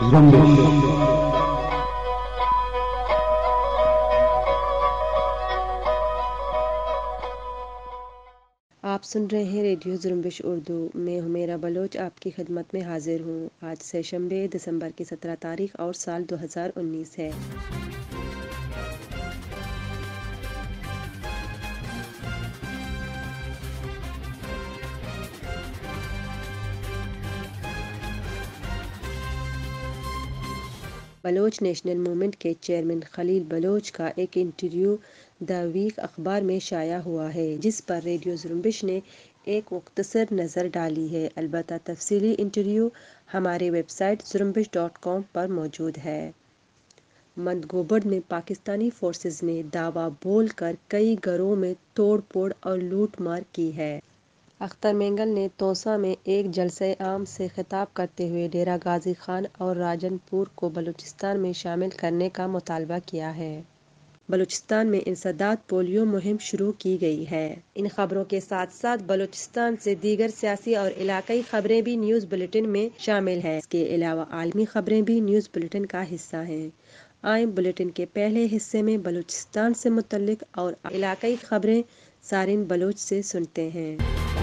آپ سن رہے ہیں ریڈیو زرمبش اردو میں حمیرہ بلوچ آپ کی خدمت میں حاضر ہوں۔ آج سے شنبے دسمبر کی 17 تاریخ اور سال 2019 ہے۔ بلوچ نیشنل موومنٹ کے چیئرمین خلیل بلوچ کا ایک انٹرویو دی ویک اخبار میں شائع ہوا ہے، جس پر ریڈیو زرمبش نے ایک مختصر نظر ڈالی ہے۔ البتہ تفصیلی انٹرویو ہماری ویب سائٹ زرمبش.com پر موجود ہے۔ مندگوبرد میں پاکستانی فورسز نے دعویٰ بول کر کئی گھروں میں توڑ پھوڑ اور لوٹ مار کی ہے۔ اختر مینگل نے توسا میں ایک جلسہ عام سے خطاب کرتے ہوئے ڈیرہ غازی خان اور راجن پور کو بلوچستان میں شامل کرنے کا مطالبہ کیا ہے۔ بلوچستان میں انسداد پولیو مہم شروع کی گئی ہے۔ ان خبروں کے ساتھ ساتھ بلوچستان سے دیگر سیاسی اور علاقائی خبریں بھی نیوز بلیٹن میں شامل ہیں۔ اس کے علاوہ عالمی خبریں بھی نیوز بلیٹن کا حصہ ہیں۔ آئیں بلیٹن کے پہلے حصے میں بلوچستان سے متعلق اور علاقائی خبریں سارین بلوچ سے سنتے ہیں۔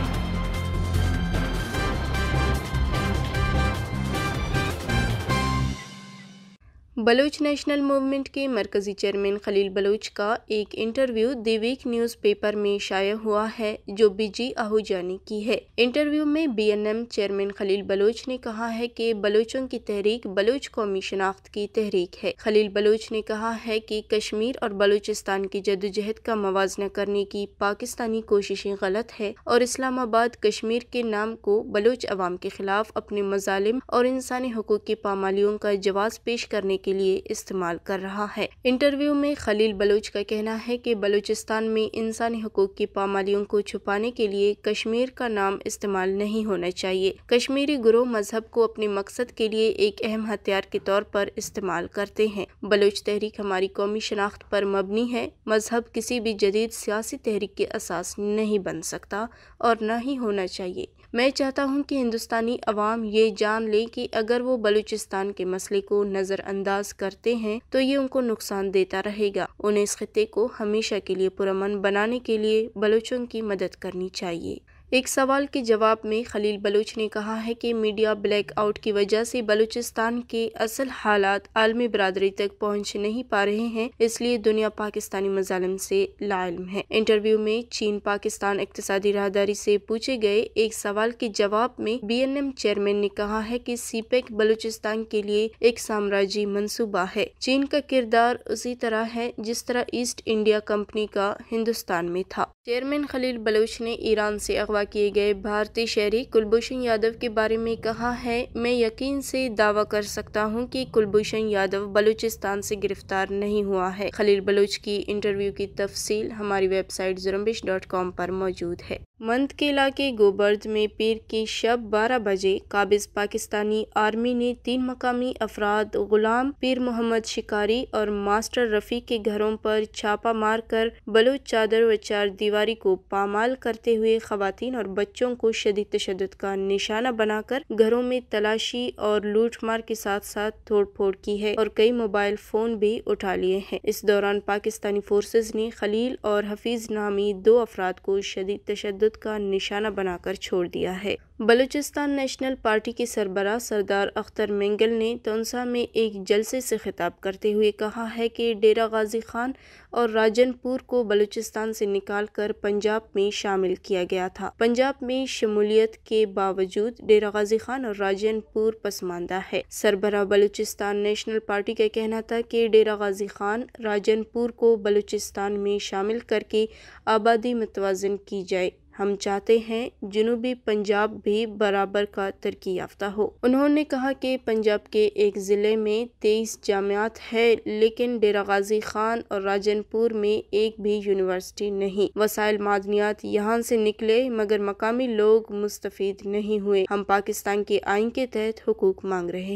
بلوچ نیشنل موومنٹ کے مرکزی چیئرمین خلیل بلوچ کا ایک interview the Week newspaper میں شائع ہوا ہے، جو بی جی آہوجا نے کی ہے۔ انٹرویو میں B N M chairman Khalil Baloch نے کہا ہے کہ بلوچوں کی تحریک بلوچ قومی شناخت کی تحریک ہے۔ خلیل بلوچ نے کہا ہے کہ کشمیر اور بلوچستان کی جدوجہد کا موازنہ کرنے کی پاکستانی کوششیں غلط ہے اور اسلام آباد کشمیر کے نام کو بلوچ عوام کے خلاف اپنے مظالم اور انسانی حقوق کی پامالیوں کا جواز پیش کرنے کے لیے استعمال کر رہا ہے۔ انٹرویو میں خلیل بلوچ کا کہنا ہے کہ بلوچستان میں انسانی حقوق کی پامالیوں کو چھپانے کے لیے کشمیر کا نام استعمال نہیں ہونا چاہیے۔ کشمیری گروہ مذہب کو اپنے مقصد کے لیے ایک اہم ہتھیار کے طور پر استعمال کرتے ہیں۔ بلوچ تحریک ہماری قومی شناخت پر مبنی ہے۔ مذہب کسی بھی جدید سیاسی تحریک کے اساس نہیں بن سکتا اور نہ ہی ہونا چاہیے۔ میں چاہتا ہوں کہ ہندوستانی عوام یہ جان لے کہ اگر وہ بلوچستان کے مسئلے کو نظر انداز کرتے ہیں تو یہ ان کو نقصان دیتا رہے گا۔ انہیں اس خطے کو ہمیشہ کے لیے پرامن بنانے کے لیے بلوچوں کی مدد کرنی چاہیے۔ ایک سوال کے جواب میں خلیل بلوچ نے کہا ہے کہ میڈیا بلیک آؤٹ کی وجہ سے بلوچستان کے اصل حالات عالمی برادری تک پہنچ نہیں پا رہے ہیں، اس لیے دنیا پاکستانی مظالم سے لاعلم ہے۔ انٹرویو میں چین پاکستان اقتصادی راہداری سے پوچھے گئے ایک سوال کے جواب میں بی این ایم چیئرمین نے کہا ہے کہ سی پیک بلوچستان کے لیے ایک سامراجی منصوبہ ہے۔ چین کا کردار اسی طرح ہے جس طرح ایسٹ انڈیا کمپنی کا ہندوستان میں تھا۔ چیئرمین خلیل بلوچ نے ایران سے اغوا کیے گئے بھارتی شہری کلبھوشن یادو کے بارے میں کہا ہے، میں یقین سے دعویٰ کر سکتا ہوں کہ کلبھوشن یادو بلوچستان سے گرفتار نہیں ہوا ہے۔ خلیل بلوچ کی انٹرویو کی تفصیل ہماری ویب سائٹ زرمبش.com پر موجود ہے۔ مند کے علاقے گوبرد میں پیر کی شب 12 بجے قابض پاکستانی آرمی نے 3 مقامی افراد غلام پیر محمد شکاری اور ماسٹر رفیق کے گھروں پر چھاپہ مار کر بلوچ چادر و چار دیواری کو پامال کرتے ہوئے خواتین اور بچوں کو شدید تشدد کا نشانہ بنا کر گھروں میں تلاشی اور لوٹ مار کے ساتھ ساتھ توڑ پھوڑ کی ہے اور کئی موبائل فون بھی اٹھا لیے ہیں۔ اس دوران پاکستانی فورسز نے خلیل اور حفیظ نامی 2 افراد کو شدید تشدد کا نشانہ بنا کر چھوڑ دیا ہے۔ بلوچستان نیشنل پارٹی کے سربراہ سردار اختر مینگل نے تونسا میں ایک جلسے سے خطاب کرتے ہوئے کہا ہے کہ ڈیرہ غازی خان اور راجن پور کو بلوچستان سے نکال کر پنجاب میں شامل کیا گیا تھا۔ پنجاب میں شمولیت کے باوجود ڈیرہ غازی خان اور راجن پور پسماندہ ہے۔ سربراہ بلوچستان نیشنل پارٹی کا کہنا تھا کہ ڈیرہ غازی خان راجن پور کو بلوچستان میں شامل کر کے آبادی متوازن کی جائے۔ ہم چاہتے ہیں جنوبی پنجاب بھی برابر کا ترقی یافتہ ہو۔ انہوں نے کہا کہ پنجاب کے ایک ضلع میں 23 جامعات ہے، لیکن ڈیرہ غازی خان اور راجن پور میں ایک بھی یونیورسٹی نہیں۔ وسائل معدنیات یہاں سے نکلے مگر مقامی لوگ مستفید نہیں ہوئے۔ ہم پاکستان کے آئین کے تحت حقوق مانگ رہے ہیں۔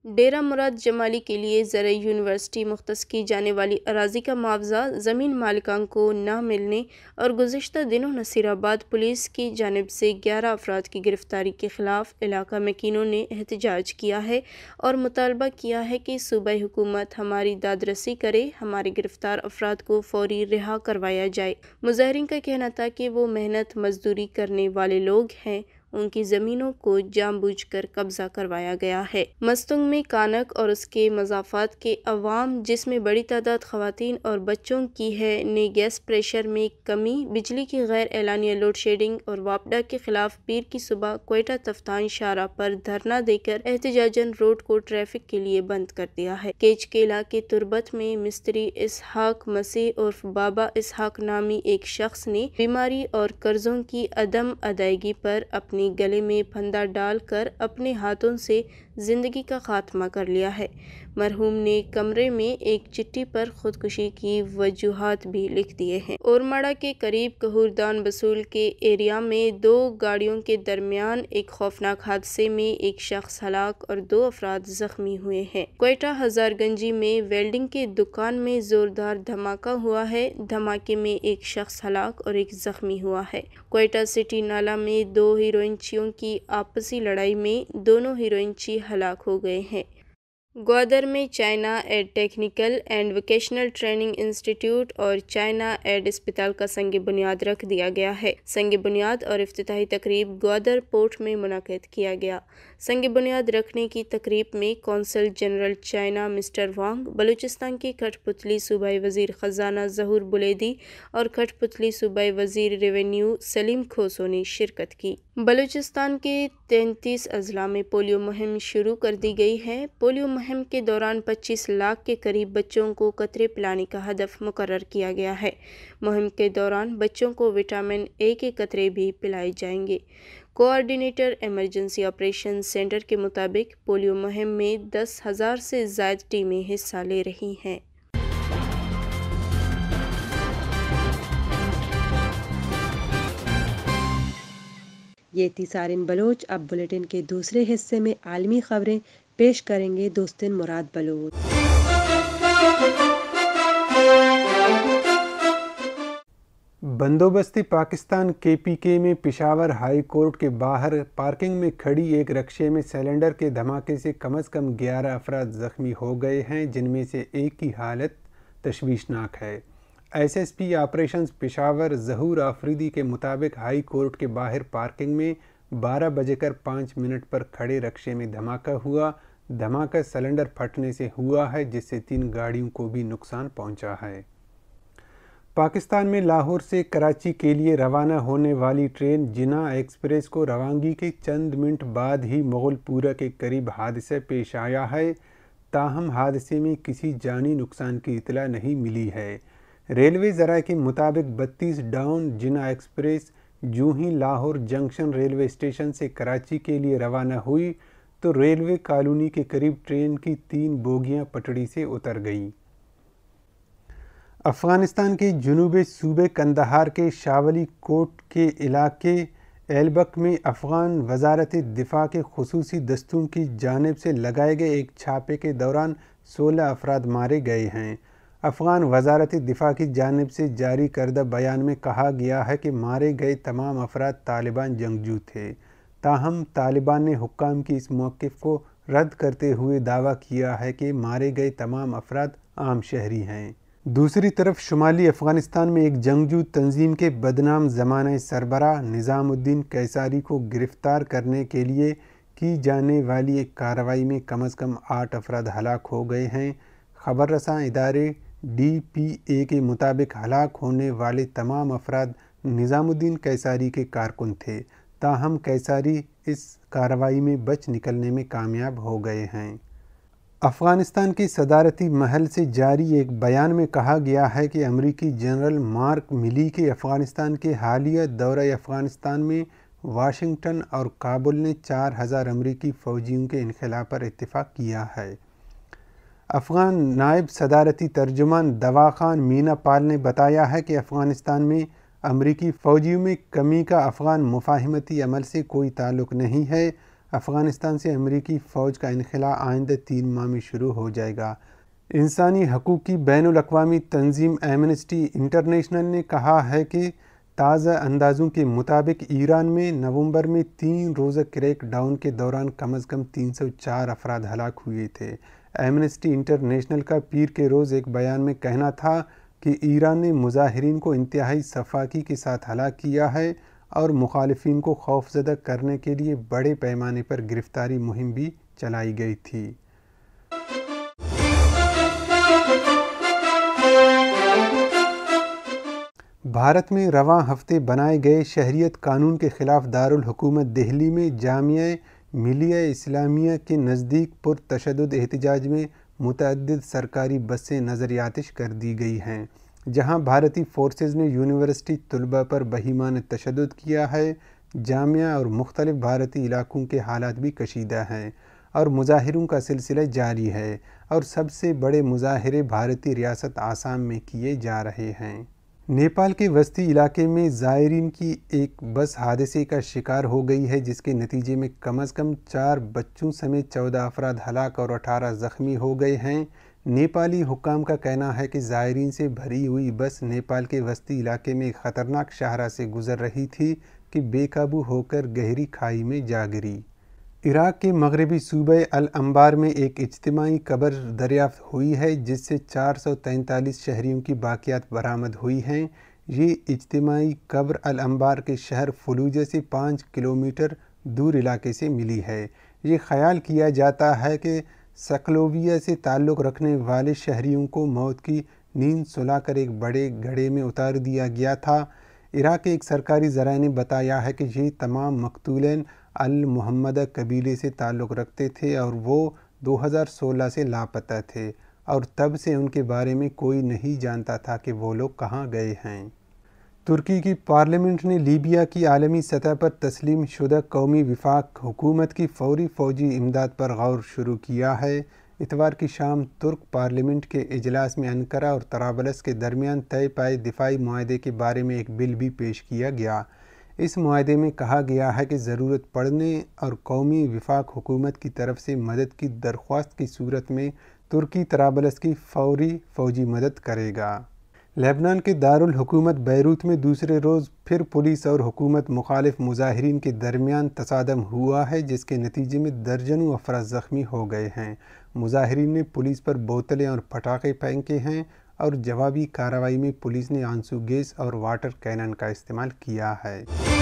ڈیرہ مراد جمالی کے لیے زرعی یونیورسٹی مختص کی جانے والی اراضی کا معاوضہ زمین مالکان کو نہ ملنے اور گزشتہ دنوں نصیر آباد پولیس کی جانب سے 11 افراد کی گرفتاری کے خلاف علاقہ مکینوں نے احتجاج کیا ہے اور مطالبہ کیا ہے کہ صوبائی حکومت ہماری داد رسی کرے، ہمارے گرفتار افراد کو فوری رہا کروایا جائے۔ مظاہرین کا کہنا تھا کہ وہ محنت مزدوری کرنے والے لوگ ہیں، ان کی زمینوں کو جان بوجھ کر قبضہ کروایا گیا ہے۔ مستنگ میں کانک اور اس کے مضافات کے عوام، جس میں بڑی تعداد خواتین اور بچوں کی ہے، نے گیس پریشر میں کمی، بجلی کی غیر اعلانیہ لوڈ شیڈنگ اور واپڈا کے خلاف پیر کی صبح کوئٹہ تفتان شاہراہ پر دھرنا دے کر احتجاجاً روڈ کو ٹریفک کے لیے بند کر دیا ہے۔ کیچ کیلا کے تربت میں مستری اسحاق مسیح عرف بابا اسحاق نامی ایک شخص نے بیماری اور قرضوں کی عدم ادائیگی پر اپنے گلے میں پھندا ڈال کر اپنے ہاتھوں سے زندگی کا خاتمہ کر لیا ہے۔ مرحوم نے کمرے میں ایک چٹھی پر خودکشی کی وجوہات بھی لکھ دیے ہیں۔ اورماڑہ کے قریب کہوردان بسول کے ایریا میں 2 گاڑیوں کے درمیان ایک خوفناک حادثے میں ایک شخص ہلاک اور 2 افراد زخمی ہوئے ہیں۔ کوئٹہ ہزار گنجی میں ویلڈنگ کی دکان میں زوردار دھماکہ ہوا ہے۔ دھماکے میں ایک شخص ہلاک اور ایک زخمی ہوا ہے۔ کوئٹہ سٹی نالہ میں 2 ہیروئنچیوں کی آپسی لڑائی میں دونوں ہیروئنچی ہلاک ہو گئے ہیں۔ گوادر میں China aid technical and vocational training institute اور چائنا ایڈ اسپتال کا سنگ بنیاد رکھ دیا گیا ہے۔ سنگ بنیاد اور افتتاحی تقریب گوادر پورٹ میں منعقد کیا گیا۔ سنگ بنیاد رکھنے کی تقریب میں consul general China mister Wang, Balochistan کے کھٹ پتلی صوبائی وزیر خزانہ ظہور بلیدی اور کھٹ پتلی صوبائی وزیر ریونیو سلیم کھوسو نے شرکت کی۔ بلوچستان کے 33 اضلاع میں پولیو مہم شروع کر دی گئی ہے۔ پولیو مہم کے دوران 25 لاکھ کے قریب بچوں کو قطرے پلانے کا ہدف مقرر کیا گیا ہے۔ مہم کے دوران بچوں کو وٹامن اے کے قطرے بھی پلائے جائیں گے۔ کوآرڈینیٹر ایمرجنسی آپریشن سینٹر کے مطابق پولیو مہم میں 10,000 سے زائد ٹیمیں حصہ لے رہی ہیں۔ یہ تھی سارن بلوچ۔ اب بلیٹن کے دوسرے حصے میں عالمی خبریں پیش کریں گے دوستن مراد بلوچ۔ بندوبستی پاکستان KPK میں پشاور ہائی کورٹ کے باہر پارکنگ میں کھڑی ایک رکشے میں سلنڈر کے دھماکے سے کم از کم 11 افراد زخمی ہو گئے ہیں، جن میں سے ایک کی حالت تشویشناک ہے۔ SSP آپریشنز پشاور ظہور آفریدی کے مطابق ہائی کورٹ کے باہر پارکنگ میں 12:05 پر کھڑے رکشے میں دھماکہ ہوا۔ دھماکہ سلنڈر پھٹنے سے ہوا ہے، جس سے 3 گاڑیوں کو بھی نقصان پہنچا ہے۔ پاکستان میں لاہور سے کراچی کے لیے روانہ ہونے والی ٹرین جناح ایکسپریس کو روانگی کے چند منٹ بعد ہی مغل پورہ کے قریب حادثہ پیش آیا ہے، تاہم حادثے میں کسی جانی نقصان کی اطلاع نہیں ملی ہے۔ ریلوے ذرائع کے مطابق 32 ڈاؤن جناح ایکسپریس جوں ہی لاہور جنکشن ریلوے اسٹیشن سے کراچی کے لیے روانہ ہوئی تو ریلوے کالونی کے قریب ٹرین کی 3 بوگیاں پٹڑی سے اتر گئیں۔ افغانستان کے جنوبی صوبے قندھار کے شاولی کوٹ کے علاقے ایلبک میں افغان وزارت دفاع کے خصوصی دستوں کی جانب سے لگائے گئے ایک چھاپے کے دوران 16 افراد مارے گئے ہیں۔ افغان وزارت دفاع کی جانب سے جاری کردہ بیان میں کہا گیا ہے کہ مارے گئے تمام افراد طالبان جنگجو تھے، تاہم طالبان نے حکام کی اس موقف کو رد کرتے ہوئے دعویٰ کیا ہے کہ مارے گئے تمام افراد عام شہری ہیں۔ دوسری طرف شمالی افغانستان میں ایک جنگجو تنظیم کے بدنام زمانہ سربراہ نظام الدین قیصاری کو گرفتار کرنے کے لیے کی جانے والی ایک کارروائی میں کم از کم 8 افراد ہلاک ہو گئے ہیں۔ خبر رساں ادارے DPA کے مطابق ہلاک ہونے والے تمام افراد نظام الدین قیصاری کے کارکن تھے، تاہم قیصاری اس کارروائی میں بچ نکلنے میں کامیاب ہو گئے ہیں۔ افغانستان کے صدارتی محل سے جاری ایک بیان میں کہا گیا ہے کہ امریکی جنرل مارک ملی کے افغانستان کے حالیہ دورہ افغانستان میں واشنگٹن اور کابل نے 4000 امریکی فوجیوں کے انخلا پر اتفاق کیا ہے۔ افغان نائب صدارتی ترجمان دوا خان مینا پال نے بتایا ہے کہ افغانستان میں امریکی فوجیوں میں کمی کا افغان مفاہمتی عمل سے کوئی تعلق نہیں ہے۔ افغانستان سے امریکی فوج کا انخلاء آئندہ 3 ماہ میں شروع ہو جائے گا۔ انسانی حقوق کی بین الاقوامی تنظیم ایمنسٹی انٹرنیشنل نے کہا ہے کہ تازہ اندازوں کے مطابق ایران میں نومبر میں 3 روزہ کریک ڈاؤن کے دوران کم از کم 304 افراد ہلاک ہوئے تھے۔ ایمنسٹی انٹرنیشنل کا پیر کے روز ایک بیان میں کہنا تھا کہ ایران نے مظاہرین کو انتہائی سفاکی کے ساتھ ہلاک کیا ہے اور مخالفین کو خوفزدہ کرنے کے لیے بڑے پیمانے پر گرفتاری مہم بھی چلائی گئی تھی۔ بھارت میں رواں ہفتے بنائے گئے شہریت قانون کے خلاف دارالحکومت دہلی میں جامعہ ملیہ اسلامیہ کے نزدیک پرتشدد احتجاج میں متعدد سرکاری بسیں نظر آتش کر دی گئی ہیں۔ جہاں بھارتی فورسز نے یونیورسٹی طلباء پر بہیمانہ تشدد کیا ہے، جامعہ اور مختلف بھارتی علاقوں کے حالات بھی کشیدہ ہیں اور مظاہروں کا سلسلہ جاری ہے، اور سب سے بڑے مظاہرے بھارتی ریاست آسام میں کیے جا رہے ہیں۔ نیپال کے وسطی علاقے میں زائرین کی ایک بس حادثے کا شکار ہو گئی ہے، جس کے نتیجے میں کم از کم 4 بچوں سمیت 14 افراد ہلاک اور 18 زخمی ہو گئے ہیں۔ نیپالی حکام کا کہنا ہے کہ زائرین سے بھری ہوئی بس نیپال کے وسطی علاقے میں ایک خطرناک شاہراہ سے گزر رہی تھی کہ بے قابو ہو کر گہری کھائی میں جا گری۔ عراق کے مغربی صوبہ الانبار میں ایک اجتماعی قبر دریافت ہوئی ہے، جس سے 443 شہریوں کی باقیات برآمد ہوئی ہیں۔ یہ اجتماعی قبر الانبار کے شہر فلوجہ سے 5 کلومیٹر دور علاقے سے ملی ہے۔ یہ خیال کیا جاتا ہے کہ سکلوویہ سے تعلق رکھنے والے شہریوں کو موت کی نیند سلا کر ایک بڑے گڑھے میں اتار دیا گیا تھا۔ عراق کے ایک سرکاری ذرائع نے بتایا ہے کہ یہ تمام مقتولین المحمدہ قبیلے سے تعلق رکھتے تھے اور وہ 2016 سے لاپتہ تھے، اور تب سے ان کے بارے میں کوئی نہیں جانتا تھا کہ وہ لوگ کہاں گئے ہیں۔ ترکی کی پارلیمنٹ نے لیبیا کی عالمی سطح پر تسلیم شدہ قومی وفاق حکومت کی فوری فوجی امداد پر غور شروع کیا ہے۔ اتوار کی شام ترک پارلیمنٹ کے اجلاس میں انقرہ اور طرابلس کے درمیان طے پائے دفاعی معاہدے کے بارے میں ایک بل بھی پیش کیا گیا۔ اس معاہدے میں کہا گیا ہے کہ ضرورت پڑنے اور قومی وفاق حکومت کی طرف سے مدد کی درخواست کی صورت میں ترکی طرابلس کی فوری فوجی مدد کرے گا۔ لبنان کے دارالحکومت بیروت میں دوسرے روز پھر پولیس اور حکومت مخالف مظاہرین کے درمیان تصادم ہوا ہے، جس کے نتیجے میں درجنوں افراد زخمی ہو گئے ہیں۔ مظاہرین نے پولیس پر بوتلیں اور پٹاخے پھینکے ہیں، اور جوابی کارروائی میں پولیس نے آنسو گیس اور واٹر کینن کا استعمال کیا ہے۔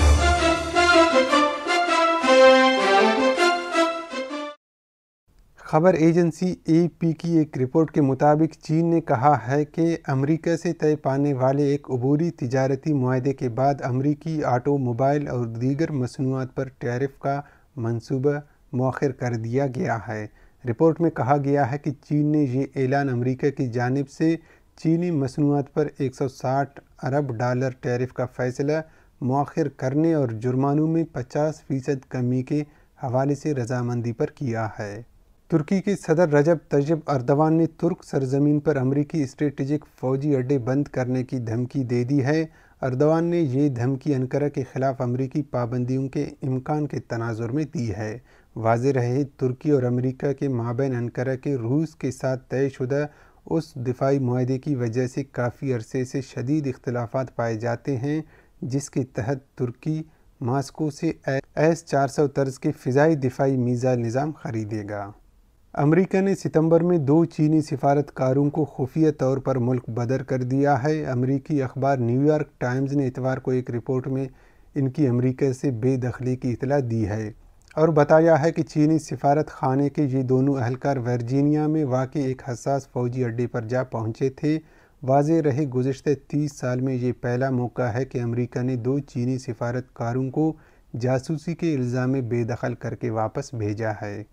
خبر ایجنسی اے پی کی ایک رپورٹ کے مطابق چین نے کہا ہے کہ امریکہ سے طے پانے والے ایک عبوری تجارتی معاہدے کے بعد امریکی آٹو موبائل اور دیگر مصنوعات پر ٹیرف کا منصوبہ مؤخر کر دیا گیا ہے۔ رپورٹ میں کہا گیا ہے کہ چین نے یہ اعلان امریکہ کی جانب سے چینی مصنوعات پر $160 ارب ٹیرف کا فیصلہ مؤخر کرنے اور جرمانوں میں 50% کمی کے حوالے سے رضامندی پر کیا ہے۔ ترکی کے صدر رجب طیب اردوان نے ترک سرزمین پر امریکی اسٹریٹجک فوجی اڈے بند کرنے کی دھمکی دے دی ہے۔ اردوان نے یہ دھمکی انقرہ کے خلاف امریکی پابندیوں کے امکان کے تناظر میں دی ہے۔ واضح رہے، ترکی اور امریکہ کے مابین انقرہ کے روس کے ساتھ طے شدہ اس دفاعی معاہدے کی وجہ سے کافی عرصے سے شدید اختلافات پائے جاتے ہیں، جس کے تحت ترکی ماسکو سے S-400 طرز کے فضائی دفاعی میزائل نظام خریدے گا۔ امریکہ نے ستمبر میں 2 چینی سفارتکاروں کو خفیہ طور پر ملک بدر کر دیا ہے۔ امریکی اخبار نیو یارک ٹائمز نے اتوار کو ایک رپورٹ میں ان کی امریکہ سے بے دخلی کی اطلاع دی ہے اور بتایا ہے کہ چینی سفارت خانے کے یہ دونوں اہلکار ورجینیا میں واقع ایک حساس فوجی اڈے پر جا پہنچے تھے۔ واضح رہے، گزشتہ 30 سال میں یہ پہلا موقع ہے کہ امریکہ نے 2 چینی سفارتکاروں کو جاسوسی کے الزام میں بے دخل کر کے واپس بھیجا ہے۔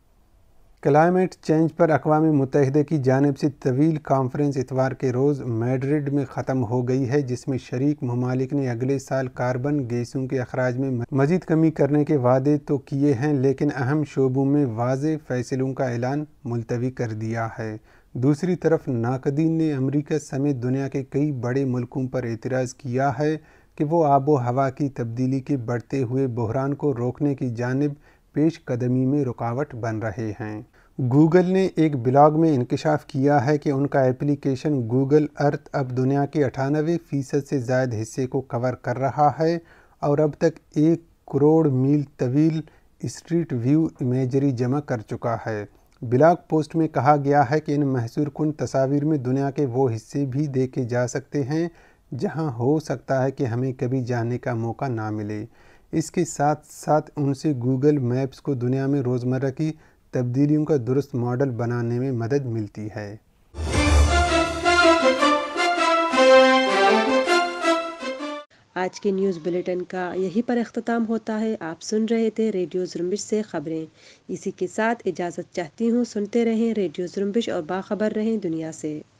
کلائمیٹ چینج پر اقوام متحدہ کی جانب سے طویل کانفرنس اتوار کے روز میڈرڈ میں ختم ہو گئی ہے، جس میں شریک ممالک نے اگلے سال کاربن گیسوں کے اخراج میں مزید کمی کرنے کے وعدے تو کیے ہیں، لیکن اہم شعبوں میں واضح فیصلوں کا اعلان ملتوی کر دیا ہے۔ دوسری طرف ناقدین نے امریکہ سمیت دنیا کے کئی بڑے ملکوں پر اعتراض کیا ہے کہ وہ آب و ہوا کی تبدیلی کے بڑھتے ہوئے بحران کو روکنے کی جانب پیش قدمی میں رکاوٹ بن رہے ہیں۔ گوگل نے ایک بلاگ میں انکشاف کیا ہے کہ ان کا ایپلیکیشن گوگل ارتھ اب دنیا کے 98% سے زائد حصے کو کور کر رہا ہے اور اب تک 1 کروڑ میل طویل اسٹریٹ ویو امیجری جمع کر چکا ہے۔ بلاگ پوسٹ میں کہا گیا ہے کہ ان محصور کن تصاویر میں دنیا کے وہ حصے بھی دیکھے جا سکتے ہیں جہاں ہو سکتا ہے کہ ہمیں کبھی جانے کا موقع نہ ملے۔ اس کے ساتھ ساتھ ان سے گوگل میپس کو دنیا میں روزمرہ کی تبدیلیوں کا درست ماڈل بنانے میں مدد ملتی ہے۔ آج کے نیوز بلیٹن کا یہی پر اختتام ہوتا ہے۔ آپ سن رہے تھے ریڈیو زرمبش سے خبریں۔ اسی کے ساتھ اجازت چاہتی ہوں، سنتے رہیں ریڈیو زرمبش اور باخبر رہیں دنیا سے۔